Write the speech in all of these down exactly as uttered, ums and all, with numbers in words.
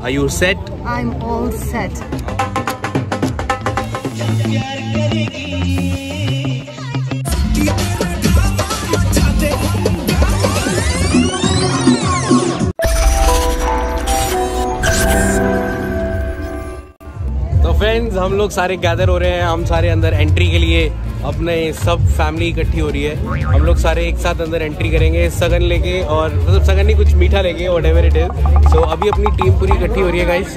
Are you set? I'm all set. तो friends, हम लोग सारे गैदर हो रहे हैं, हम सारे अंदर एंट्री के लिए, अपने सब फैमिली इकट्ठी हो रही है। हम लोग सारे एक साथ अंदर एंट्री करेंगे सगन लेके, और मतलब सगन नहीं, कुछ मीठा लेके, व्हाटएवर इट इज। सो अभी अपनी टीम पूरी इकट्ठी हो रही है गाइस।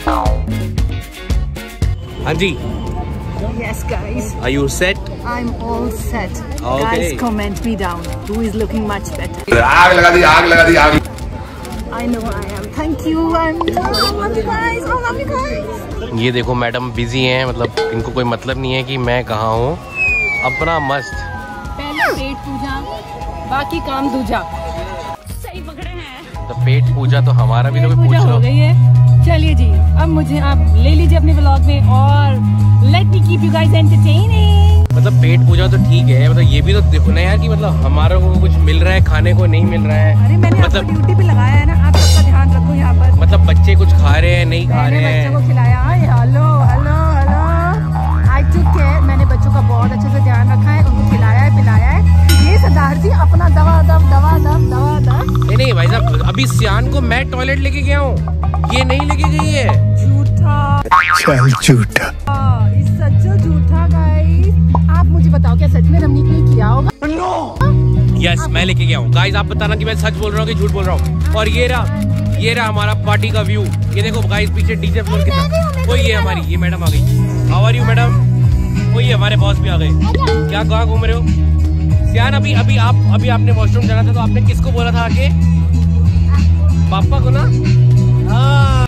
हाँ जी। Yes, guys. Are you set? I'm all set. Okay. Guys, comment me down. Who is looking much better? आग लगा दी, आग लगा दी, आग। I know I am. Thank you. I'm. Oh, love you guys. Oh, love you guys. ये देखो madam busy हैं, मतलब इनको कोई मतलब नहीं है कि मैं कहाँ हूँ, अपना मस्त। पहले पेट पूजा, बाकी काम दूजा। सही पकड़े हैं। तो पेट पूजा तो हमारा भी तो कोई पूछ लो। हो गई है। चलिए जी, अब मुझे आप ले लीजिए अपने व्लॉग में और let me keep you guys entertaining. मतलब पेट पूजा तो ठीक है, मतलब ये भी तो देखो ना यार कि मतलब हमारे को कुछ मिल रहा है, खाने को नहीं मिल रहा है। अरे मैंने मतलब आपको ड्यूटी पे लगाया है ना, आप सबका ध्यान रखो यहाँ पर। मतलब बच्चे कुछ खा रहे हैं, नहीं खा रहे हैं। बच्चों को खिलाया। Hello hello hello, I took care. मैंने बच्चों का बहुत अच्छे से ध्यान रखा है, उनको खिलाया है, पिलाया है। ये सरदार जी अपना दवा दम दवा दम दवा दम। नहीं नहीं भाई साहब, अभी सियान को मैं टॉयलेट लेके गया हूँ, ये नहीं लेके गई है। झूठा, चल झूठा, इस सच्चा झूठा गाइस। आप मुझे बताओ, क्या सच में रमनीक ने किया होगा? नो। यस, मैं लेके गया हूँ गाइस। आप बताना कि मैं सच बोल रहा हूँ कि झूठ बोल रहा हूँ। और ये रहा, ये रहा हमारा पार्टी का व्यू। ये देखो गाइस, पीछे डीजे फ्लोर के साथ। वो ये हमारी, ये मैडम आ गई। How are you madam? वो ये हमारे बॉस भी आ गए। क्या कहाँ घूम रहे हो सियान? अभी अभी आप अभी आपने वॉशरूम जाना था, तो आपने किसको बोला था आके? पापा को ना? हाँ,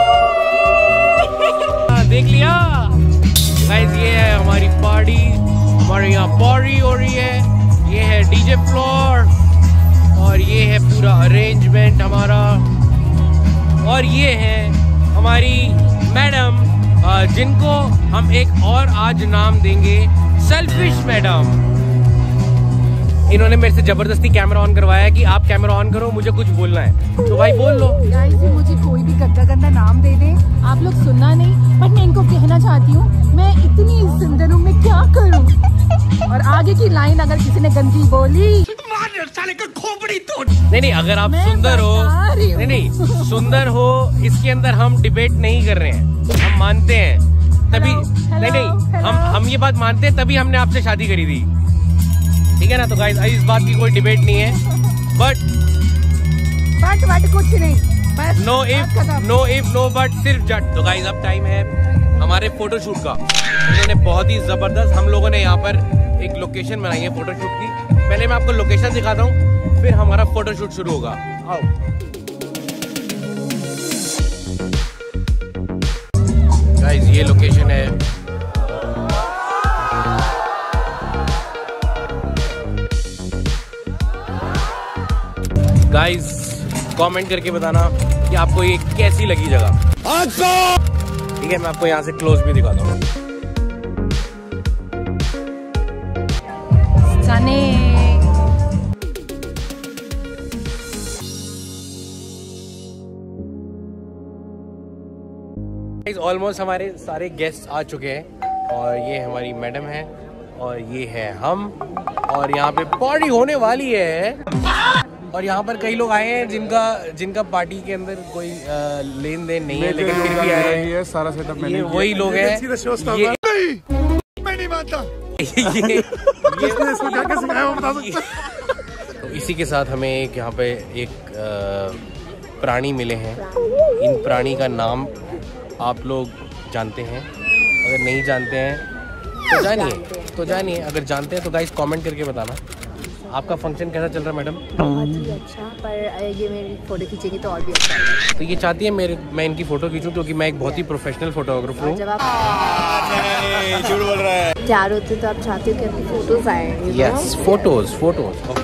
देख लिया गाइस। ये है हमारी पार्टी, हमारे यहाँ पार्टी हो रही है। ये है डीजे फ्लोर, और ये है पूरा अरेंजमेंट हमारा। और ये है हमारी मैडम, जिनको हम एक और आज नाम देंगे, सेल्फिश मैडम। इन्होंने मेरे से जबरदस्ती कैमरा ऑन करवाया है कि आप कैमरा ऑन करो, मुझे कुछ बोलना है। तो भाई बोल लो। गाइस, मुझे कोई भी गंदा गंदा नाम दे दे, आप लोग सुनना नहीं, बट मैं इनको कहना चाहती हूँ, मैं इतनी सुंदर हूँ, मैं क्या करूँ? और आगे की लाइन अगर किसी ने गंदी बोली, साले का खोपड़ी तोड़। नहीं नहीं, अगर आप सुंदर हो, नहीं नहीं सुंदर हो, इसके अंदर हम डिबेट नहीं कर रहे हैं, हम मानते हैं तभी। नहीं नहीं, हम हम ये बात मानते हैं, तभी हमने आपसे शादी करी थी, ठीक है ना? तो गाइस, इस बात की कोई डिबेट नहीं है। बट बट बट कुछ नहीं, बस no if no if no but, सिर्फ जट। तो गाइस, अब टाइम है हमारे फोटोशूट का। उन्होंने बहुत ही जबरदस्त, हम लोगों ने यहाँ पर एक लोकेशन बनाई है फोटोशूट की। पहले मैं आपको लोकेशन दिखाता हूँ, फिर हमारा फोटोशूट शुरू होगा। आओ गाइस, ये लोकेशन है। गाइस, कमेंट करके बताना कि आपको ये कैसी लगी जगह। ठीक है, मैं आपको यहाँ से क्लोज भी दिखाता हूँ। ऑलमोस्ट हमारे सारे गेस्ट आ चुके हैं, और ये हमारी मैडम है, और ये है हम, और यहाँ पे पार्टी होने वाली है। और यहाँ पर कई लोग आए हैं जिनका जिनका पार्टी के अंदर कोई लेन देन नहीं है, लेकिन फिर भी आए हैं। सारा सेटअप मैंने ये वही लोग हैं। ये मैं नहीं मानता। ये इसमें क्या क्या सिखाया वो बता सकते। तो इसी के साथ हमें एक यहाँ पे एक प्राणी मिले हैं। इन प्राणी का नाम आप लोग जानते हैं, अगर नहीं जानते हैं तो जानिए तो जानिए अगर जानते हैं तो गाइस कमेंट करके बताना। आपका फंक्शन कैसा चल रहा है मैडम? बहुत ही अच्छा, पर ये मेरी फोटो खींचेगी तो और भी अच्छा। तो ये चाहती है मेरे मैं इनकी फोटो खींचूं, क्योंकि मैं एक बहुत ही प्रोफेशनल फोटोग्राफर हूँ। जब आप झूठ बोल रहा है, तैयार होते तो आप चाहते हो कि अपनी फोटोज आए। यस, फोटोज फोटोज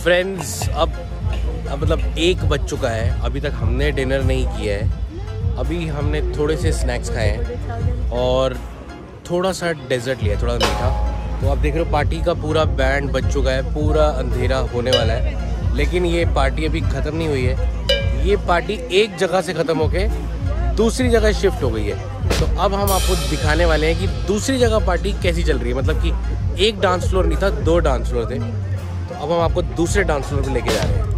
फ्रेंड्स अब अब मतलब एक बज चुका है, अभी तक हमने डिनर नहीं किया है। अभी हमने थोड़े से स्नैक्स खाए हैं और थोड़ा सा डेजर्ट लिया, थोड़ा मीठा। तो आप देख रहे हो पार्टी का पूरा बैंड बज चुका है, पूरा अंधेरा होने वाला है, लेकिन ये पार्टी अभी ख़त्म नहीं हुई है। ये पार्टी एक जगह से ख़त्म होके दूसरी जगह शिफ्ट हो गई है। तो अब हम आपको दिखाने वाले हैं कि दूसरी जगह पार्टी कैसी चल रही है। मतलब कि एक डांस फ्लोर नहीं था, दो डांस फ्लोर थे। तो अब हम आपको दूसरे डांस फ्लोर पे लेके जा रहे हैं।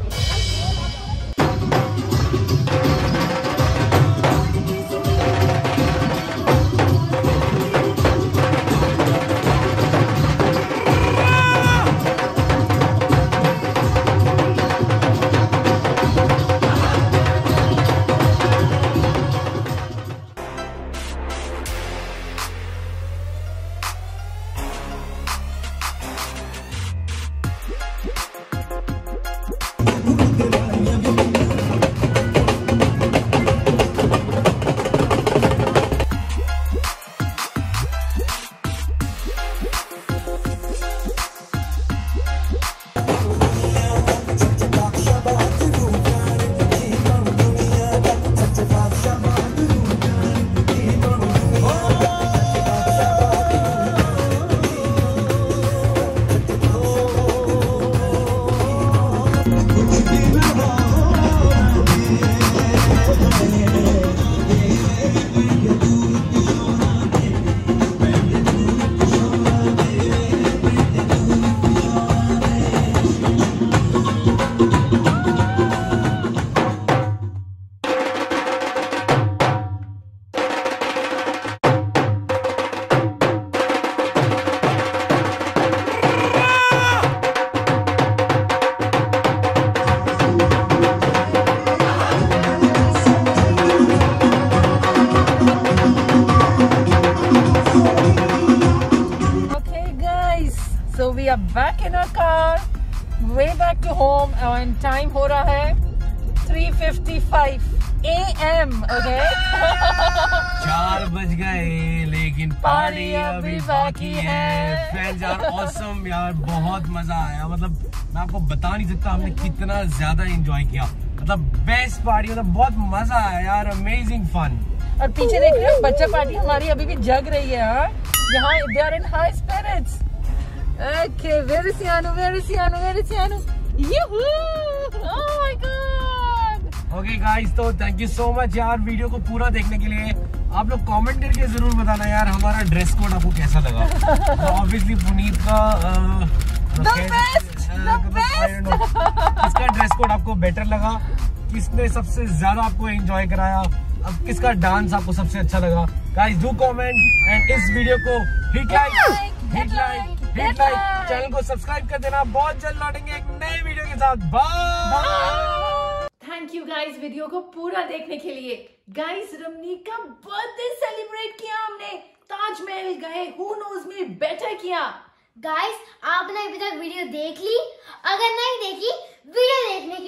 So we are back in our car, way back to home, and time हो रहा है three fifty-five A M Okay? चार बज गए लेकिन पार्टी अभी बाकी है। फ्रेंड्स यार ऑसम यार, बहुत मजा आया। मतलब मैं आपको बता नहीं सकता हमने कितना ज्यादा एंजॉय किया। मतलब बेस्ट पार्टी, मतलब बहुत मजा आया यार, अमेजिंग फन। और पीछे देख रहे हो बच्चा पार्टी हमारी अभी भी जग रही है। हाँ, यहाँ they are in high spirits. Okay, where is Yanu? Where is Yanu? Where is Yanu? Yoo-hoo! Oh my God! Okay guys, तो थैंक यू सो मच यार वीडियो को पूरा देखने के लिए। आप लोग कमेंट करके जरूर बताना यार हमारा ड्रेस कोड आपको कैसा लगा। तो ऑब्वियसली पुनीत का The best, the best. किसका ड्रेस कोड आपको बेटर लगा, किसने सबसे ज्यादा आपको एंजॉय कराया, अब किसका डांस आपको सबसे अच्छा लगा। गाइस डू कमेंट एंड इस वीडियो को hit like hit like hit like channel को सब्सक्राइब कर देना। बहुत जल्द लौटेंगे एक नए वीडियो के साथ। Bye. Thank you guys video को पूरा देखने के लिए। गाइस रमनीक का बर्थडे सेलिब्रेट किया हमने, ताजमहल गए, हु नोज में बेटर किया। गाइस आपने अभी तक वीडियो देख ली? अगर नहीं देखी वीडियो देखने के